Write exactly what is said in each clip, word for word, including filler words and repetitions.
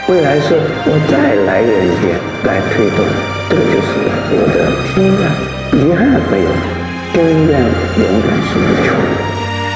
未来是我再来源一点来推动，这个就是我的心愿。遗憾没有，心愿永远是无穷的。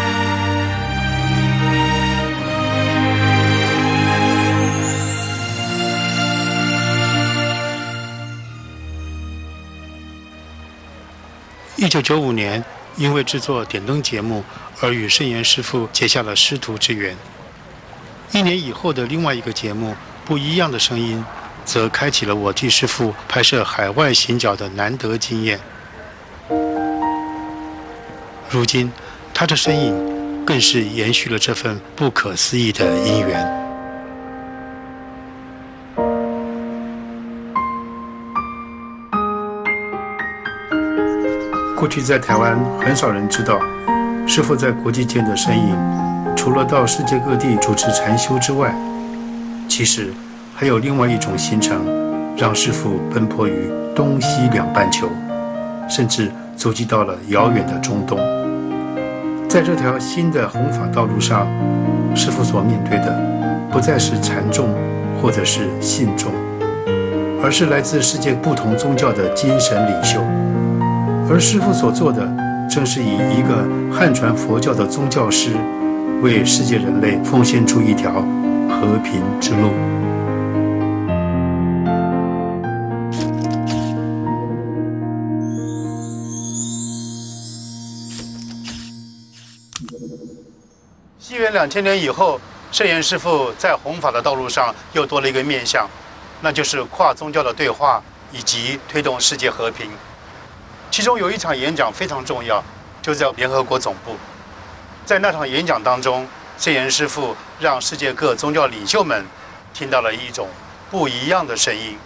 一九九五年，因为制作点灯节目而与圣严师父结下了师徒之缘。一年以后的另外一个节目《不一样的声音》，则开启了我替师父拍摄海外行脚的难得经验。如今，他的身影更是延续了这份不可思议的因缘。过去在台湾很少人知道，师父在国际间的身影，除了到世界各地主持禅修之外，其实还有另外一种行程，让师父奔波于东西两半球，甚至走进到了遥远的中东。在这条新的弘法道路上，师父所面对的不再是禅众或者是信众，而是来自世界不同宗教的精神领袖。而师父所做的，正是以一个汉传佛教的宗教师，为世界人类奉献出一条和平之路。西元两千年以后，圣严师父在弘法的道路上又多了一个面向，那就是跨宗教的对话以及推动世界和平。其中有一场演讲非常重要，就在联合国总部。在那场演讲当中，圣严师父让世界各宗教领袖们听到了一种不一样的声音。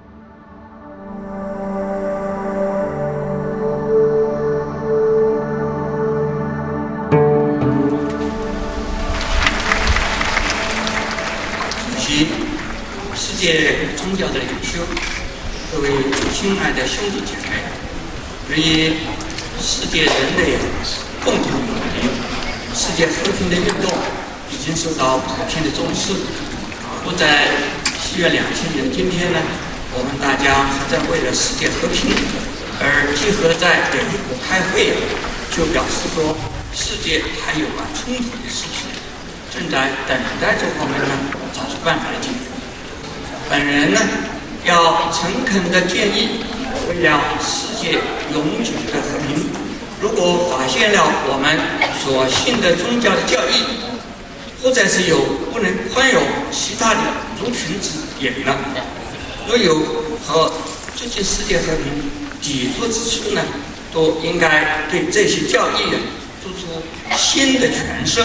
主席，世界宗教的领袖，各位亲爱的兄弟姐妹。由于世界人类共同努力，世界和平的运动已经受到普遍的重视。不在西元两千年的今天呢，我们大家还在为了世界和平而集合在联合国开会，就表示说世界还有啊冲突的事情，正在等待这方面呢找出办法来解决。本人呢要诚恳地建议，为了世界永久的和平，如果发现了我们所信的宗教的教义，或者是有不能宽容其他的族群之言呢，若有和促进世界和平抵触之处呢，都应该对这些教义做出新的诠释。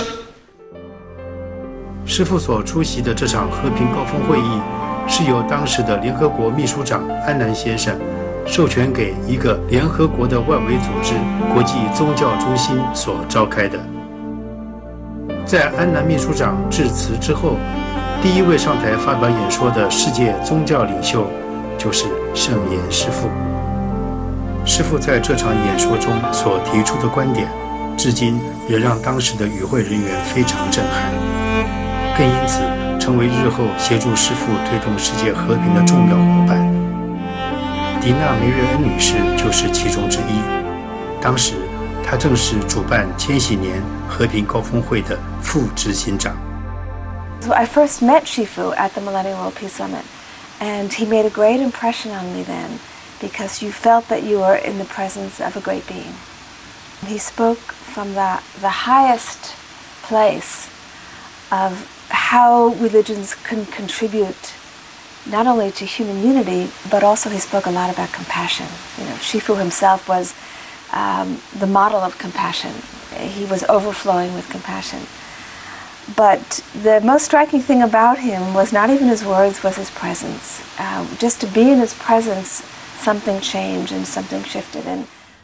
师父所出席的这场和平高峰会议，是由当时的联合国秘书长安南先生授权给一个联合国的外围组织国际宗教中心所召开的。在安南秘书长致辞之后，第一位上台发表演说的世界宗教领袖就是圣严师父。师父在这场演说中所提出的观点，至今仍让当时的与会人员非常震撼，更因此成为日后协助师父推动世界和平的重要伙伴。迪娜梅瑞恩女士就是其中之一。当时，她正是主办千禧年和平高峰会的副执行长。 So I first met Shifu at the Millennium World Peace Summit, and he made a great impression on me then, because you felt that you were in the presence of a great being. He spoke from the, the highest place of how religions can contribute not only to human unity, but also he spoke a lot about compassion. You know, Shifu himself was um, the model of compassion. He was overflowing with compassion. But the most striking thing about him was not even his words, was his presence. Uh, just to be in his presence, something changed and something shifted. And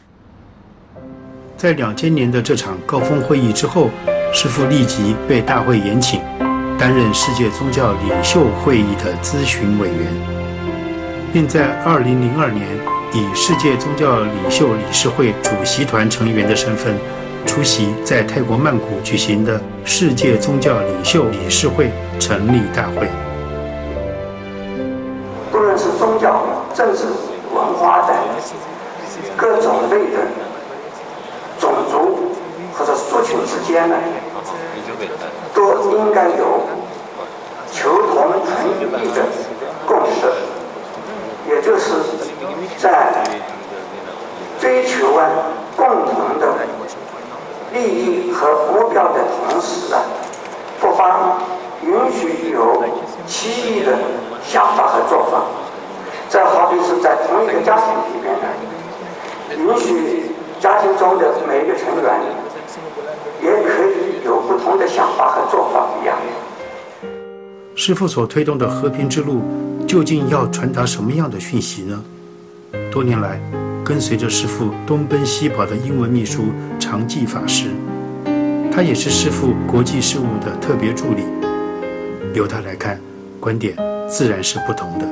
在两千年的这场高峰会议之后，师父立即被大会延请，担任世界宗教领袖会议的咨询委员，并在二零零二年以世界宗教领袖理事会主席团成员的身份，出席在泰国曼谷举行的世界宗教领袖理事会成立大会。 政治、文化的各种类的种族或者族群之间呢，都应该有求同存异的共识，也就是在追求啊共同的利益和目标的同时啊，不妨允许有奇异的想法和做法。这好比是在同一个家庭里面呢，允许家庭中的每一个成员也可以有不同的想法和做法一样。 师父所推动的和平之路，究竟要传达什么样的讯息呢？多年来，跟随着师父东奔西跑的英文秘书常寂法师，他也是师父国际事务的特别助理。由他来看，观点自然是不同的。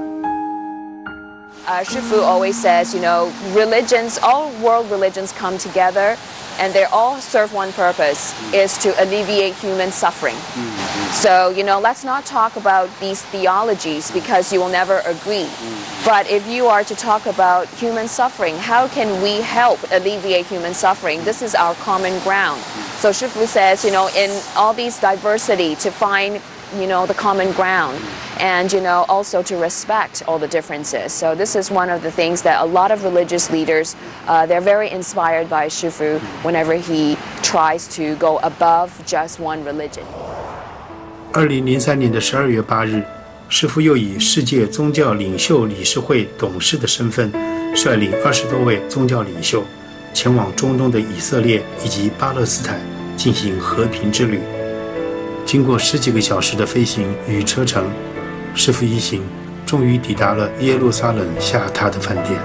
Uh, Shifu always says, you know, religions, all world religions come together, and they all serve one purpose, is to alleviate human suffering. So, you know, let's not talk about these theologies because you will never agree. But if you are to talk about human suffering, how can we help alleviate human suffering? This is our common ground. So Shifu says, you know, in all these diversity, to find, you know, the common ground, and, you know, also to respect all the differences. So this is one of the things that a lot of religious leaders, uh, they're very inspired by Shifu whenever he tries to go above just one religion. 二零零三年的十二月八日，师父又以世界宗教领袖理事会董事的身份，率领二十多位宗教领袖，前往中东的以色列以及巴勒斯坦进行和平之旅。经过十几个小时的飞行与车程，师父一行终于抵达了耶路撒冷下榻的饭店。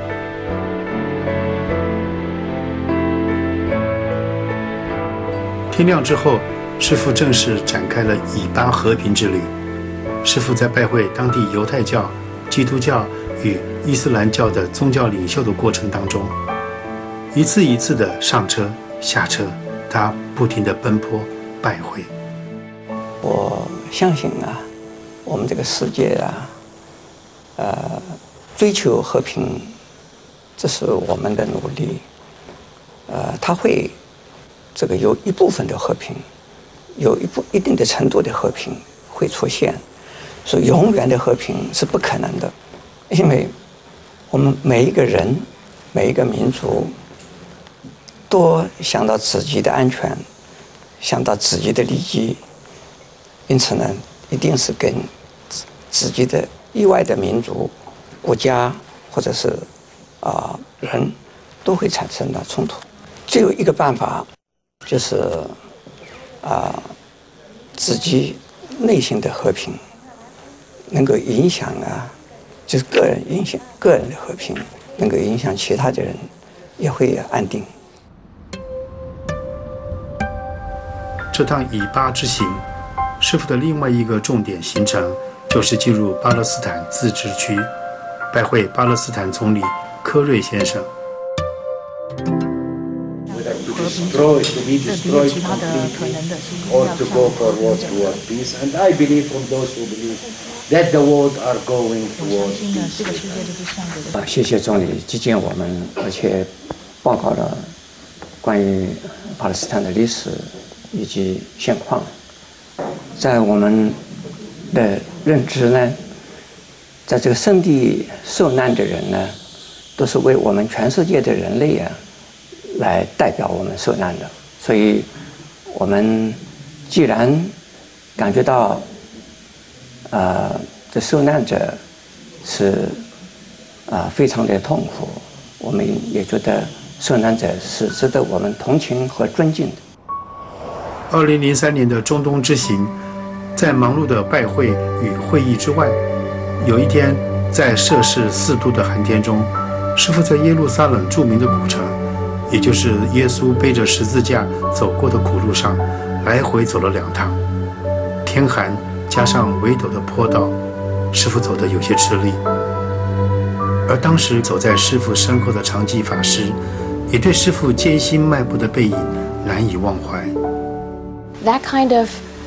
天亮之后，师父正式展开了以巴和平之旅。师父在拜会当地犹太教、基督教与伊斯兰教的宗教领袖的过程当中，一次一次的上车下车，他不停地奔波拜会。 我相信啊，我们这个世界啊，呃，追求和平，这是我们的努力。呃，它会这个有一部分的和平，有一部一定的程度的和平会出现，所以永远的和平是不可能的，因为我们每一个人、每一个民族都想到自己的安全，想到自己的利益。因此呢，一定是跟自己的意外的民族、国家或者是啊、呃、人都会产生了冲突。只有一个办法，就是啊、呃、自己内心的和平，能够影响啊，就是个人影响个人的和平，能够影响其他的人，也会安定。 这趟以巴之行。师父的另外一个重点行程就是进入巴勒斯坦自治区，拜会巴勒斯坦总理科瑞先生。 destroy, to be destroyed completely, or to go forward toward peace. And I believe from those who believe that the world are going toward peace. 啊，谢谢总理接见我们，而且报告了关于巴勒斯坦的历史以及现况。在我们的认知呢，在这个圣地受难的人呢，都是为我们全世界的人类啊，来代表我们受难的。所以，我们既然感觉到，呃，这受难者是啊、呃、非常的痛苦，我们也觉得受难者是值得我们同情和尊敬的。 二零零三年的中东之行，在忙碌的拜会与会议之外，有一天在摄氏四度的寒天中，师父在耶路撒冷著名的古城，也就是耶稣背着十字架走过的苦路上，来回走了两趟。天寒加上围陡的坡道，师父走得有些吃力。而当时走在师父身后的常寂法师，也对师父艰辛迈步的背影难以忘怀。 That kind of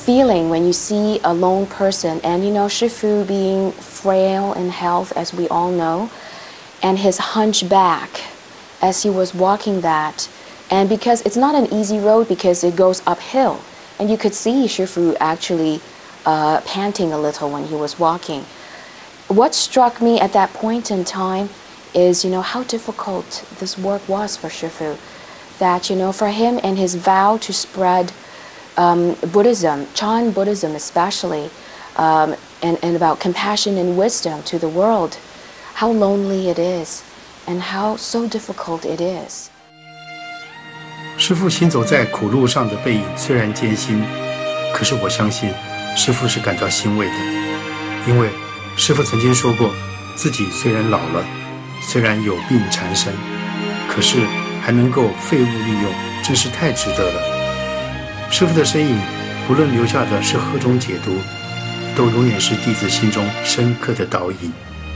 feeling when you see a lone person, and you know, Shifu being frail in health, as we all know, and his hunchback as he was walking that, and because it's not an easy road because it goes uphill, and you could see Shifu actually uh, panting a little when he was walking. What struck me at that point in time is, you know, how difficult this work was for Shifu. That, you know, for him and his vow to spread um, Buddhism, Chan Buddhism especially, um, and, and about compassion and wisdom to the world, how lonely it is and how so difficult it is. 师父行走在苦路上的背影虽然艰辛，可是我相信师父是感到欣慰的，因为师父曾经说过，自己虽然老了，虽然有病缠身，可是还能够废物利用，真是太值得了。师父的身影，不论留下的是何种解读，都永远是弟子心中深刻的导引。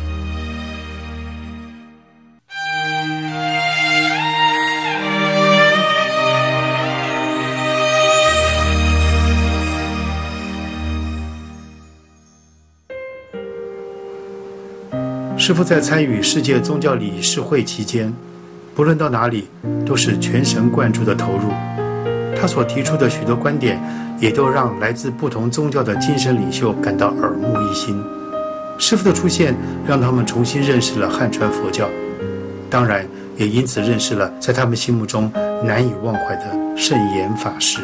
师父在参与世界宗教理事会期间，不论到哪里，都是全神贯注的投入。他所提出的许多观点，也都让来自不同宗教的精神领袖感到耳目一新。师父的出现，让他们重新认识了汉传佛教，当然也因此认识了在他们心目中难以忘怀的圣严法师。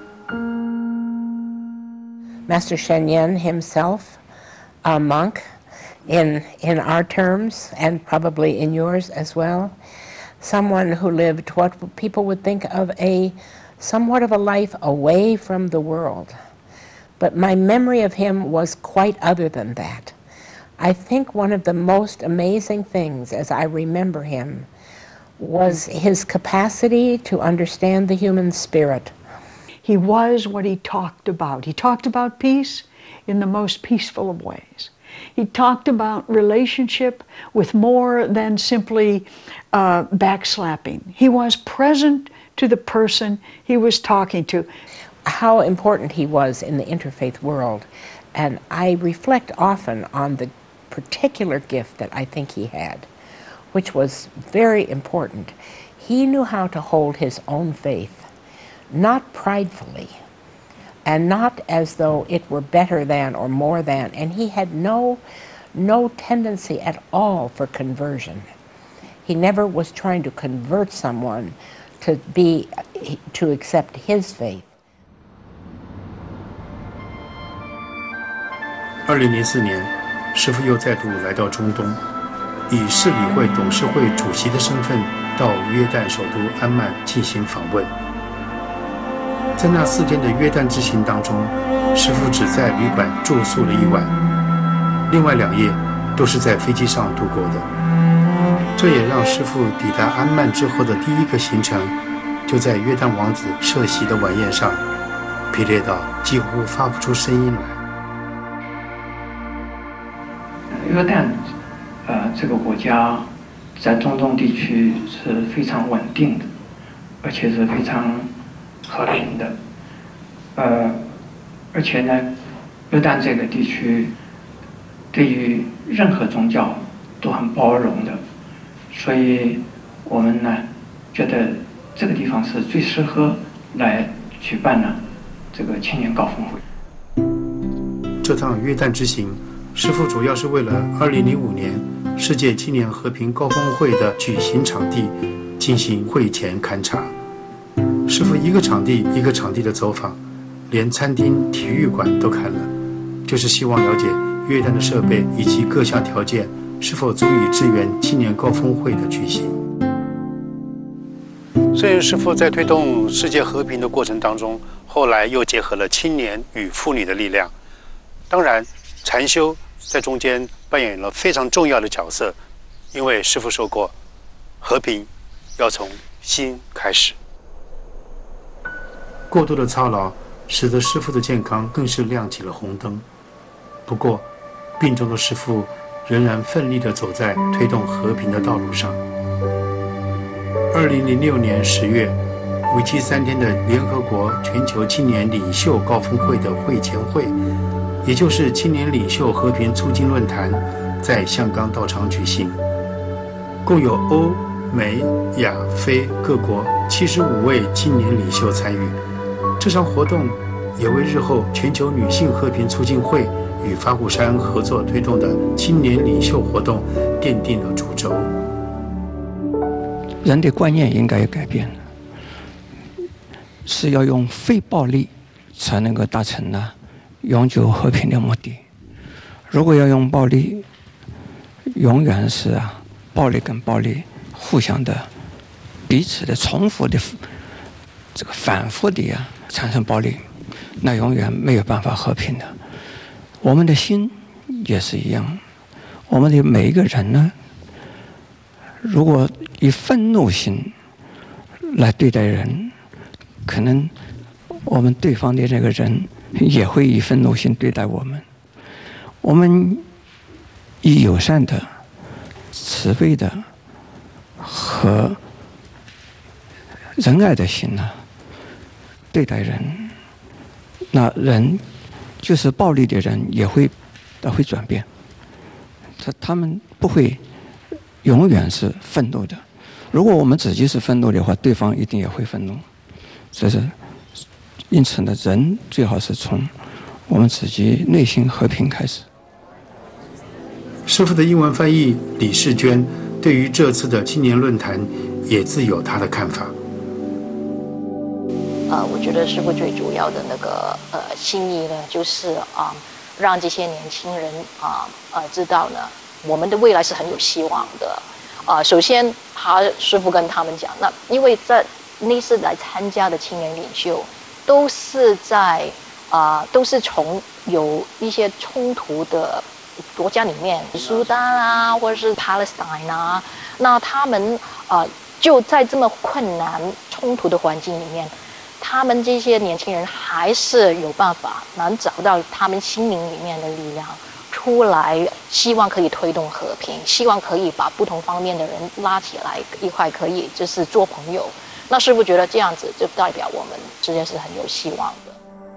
Master Shen Yen himself, a monk, in in our terms and probably in yours as well, someone who lived what people would think of a somewhat of a life away from the world. But my memory of him was quite other than that. I think one of the most amazing things as I remember him was his capacity to understand the human spirit. He was what he talked about. He talked about peace in the most peaceful of ways. He talked about relationship with more than simply uh, backslapping. He was present to the person he was talking to. How important he was in the interfaith world. And I reflect often on the particular gift that I think he had, which was very important. He knew how to hold his own faith, not pridefully, and not as though it were better than or more than, and he had no, no tendency at all for conversion. He never was trying to convert someone to be, to accept his faith. 二零零四年，师父又再度来到中东，以市理会董事会主席的身份到约旦首都安曼进行访问。在那四天的约旦之行当中，师父只在旅馆住宿了一晚，另外两夜都是在飞机上度过的。这也让师父抵达安曼之后的第一个行程，就在约旦王子设席的晚宴上，疲累到几乎发不出声音来。 约旦，呃，这个国家在中东地区是非常稳定的，而且是非常和平的，呃，而且呢，约旦这个地区对于任何宗教都很包容的，所以我们呢觉得这个地方是最适合来举办呢这个青年高峰会。 这趟约旦之行，师父主要是为了二零零五年世界青年和平高峰会的举行场地进行会前勘察。师父一个场地一个场地的走访，连餐厅、体育馆都看了，就是希望了解约旦的设备以及各项条件是否足以支援青年高峰会的举行。虽然师父在推动世界和平的过程当中，后来又结合了青年与妇女的力量，当然禅修在中间扮演了非常重要的角色，因为师父说过，和平要从心开始。过度的操劳使得师父的健康更是亮起了红灯。不过，病中的师父仍然奋力地走在推动和平的道路上。二零零六年十月， 为期三天的联合国全球青年领袖高峰会的会前会，也就是青年领袖和平促进论坛，在香港道场举行。共有欧、美、亚、非各国七十五位青年领袖参与。这场活动也为日后全球女性和平促进会与法鼓山合作推动的青年领袖活动奠定了主轴。 人的观念应该改变，是要用非暴力才能够达成呢永久和平的目的。如果要用暴力，永远是啊，暴力跟暴力互相的、彼此的重复的、这个反复的呀产生暴力，那永远没有办法和平的。我们的心也是一样，我们的每一个人呢，如果以愤怒心来对待人，可能我们对方的那个人也会以愤怒心对待我们。我们以友善的、慈悲的和仁爱的心呢对待人，那人就是暴力的人也会他会转变，他他们不会永远是愤怒的。如果我们自己是愤怒的话，对方一定也会愤怒。所以说，因此呢，人最好是从我们自己内心和平开始。 师父的英文翻译李世娟对于这次的青年论坛也自有他的看法。 呃，我觉得师父最主要的那个呃心意呢，就是啊、呃，让这些年轻人啊呃, 呃知道呢，我们的未来是很有希望的。啊、呃，首先他师父跟他们讲，那因为在那次来参加的青年领袖，都是在啊、呃，都是从有一些冲突的国家里面，苏丹啊，或者是 Palestine 啊，那他们啊、呃、就在这么困难冲突的环境里面，他们这些年轻人还是有办法能找到他们心灵里面的力量出来，希望可以推动和平，希望可以把不同方面的人拉起来一块，可以就是做朋友。那师父觉得这样子就代表我们之间是很有希望的。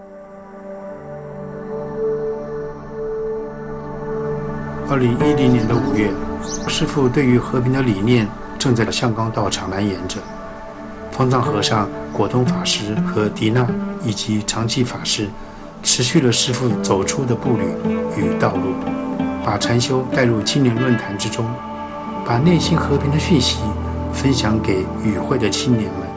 二零一零年的五月，师父对于和平的理念正在香港道场蔓延着。方丈和尚、果东法师和迪娜以及长期法师，持续了师父走出的步履与道路，把禅修带入青年论坛之中，把内心和平的讯息分享给与会的青年们。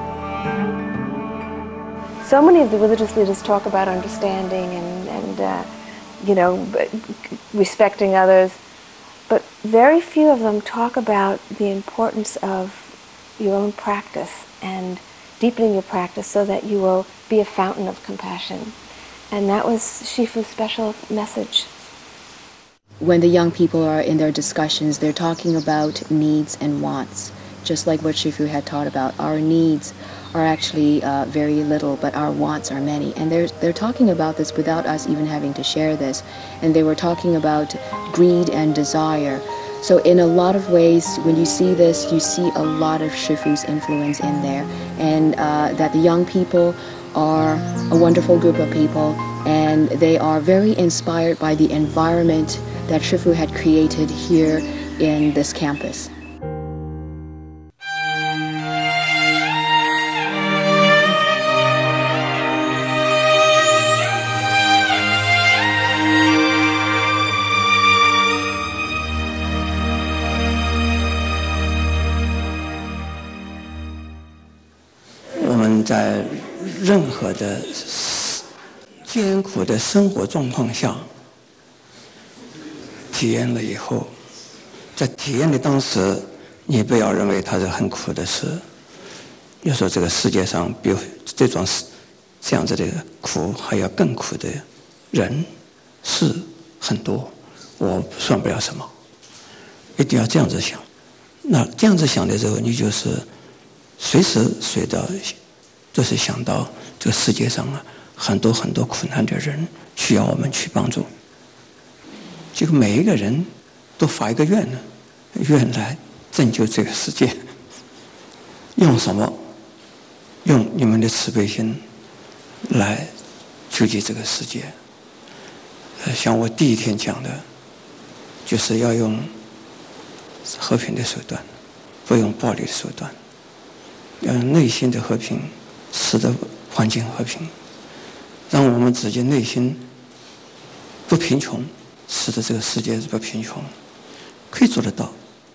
So many of the religious leaders talk about understanding and, and uh, you know, respecting others, but very few of them talk about the importance of your own practice and deepening your practice so that you will be a fountain of compassion. And that was Shifu's special message. When the young people are in their discussions, they're talking about needs and wants, just like what Shifu had taught about. Our needs are actually uh, very little, but our wants are many. And they're, they're talking about this without us even having to share this. And they were talking about greed and desire. So in a lot of ways, when you see this, you see a lot of Shifu's influence in there. And uh, that the young people are a wonderful group of people, and they are very inspired by the environment that Shifu had created here in this campus. We 在任何的艰苦的生活状况下体验了以后，在体验的当时，你不要认为它是很苦的事。要说这个世界上比这种这样子的苦还要更苦的人事很多，我算不了什么。一定要这样子想。那这样子想的时候，你就是随时随到。就是想到这个世界上啊，很多很多苦难的人需要我们去帮助。这个每一个人都发一个愿呢，愿来拯救这个世界。用什么？ 用你们的慈悲心来救济这个世界。呃，像我第一天讲的，就是要用和平的手段，不用暴力的手段，要用内心的和平，使得环境和平，让我们自己内心不贫穷，使得这个世界不贫穷，可以做得到。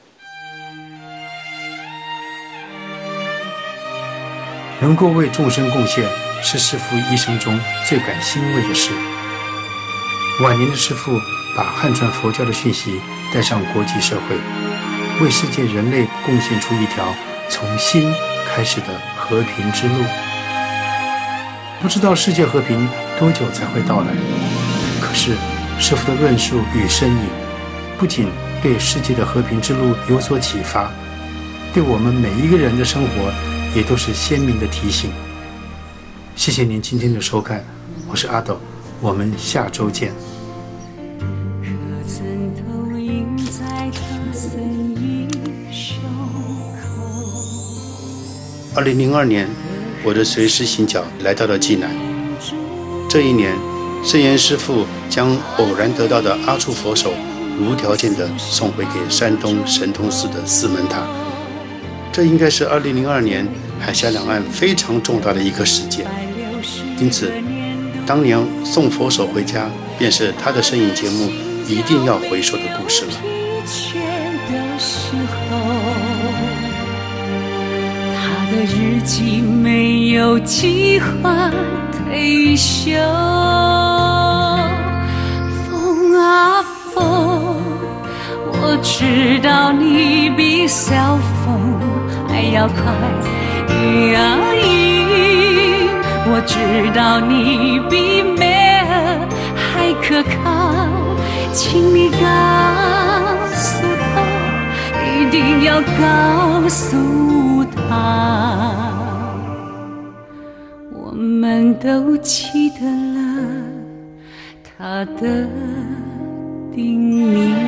能够为众生贡献，是师父一生中最感欣慰的事。晚年的师父把汉传佛教的讯息带上国际社会，为世界人类贡献出一条从心开始的和平之路。不知道世界和平多久才会到来，可是师父的论述与身影，不仅对世界的和平之路有所启发，对我们每一个人的生活也都是鲜明的提醒。谢谢您今天的收看，我是阿斗，我们下周见。二零零二年，我的随师行脚来到了济南。这一年，圣严师父将偶然得到的阿处佛手无条件地送回给山东神通寺的四门塔。这应该是二零零二年海峡两岸非常重大的一个事件，因此，当年送佛手回家，便是他的身影节目一定要回首的故事了。 他的日记没有计划退休，风啊风，我知道你比小风还要快，雨啊雨，我知道你比梅儿还可靠，请你告诉他，一定要告诉他，我们都记得了他的叮咛。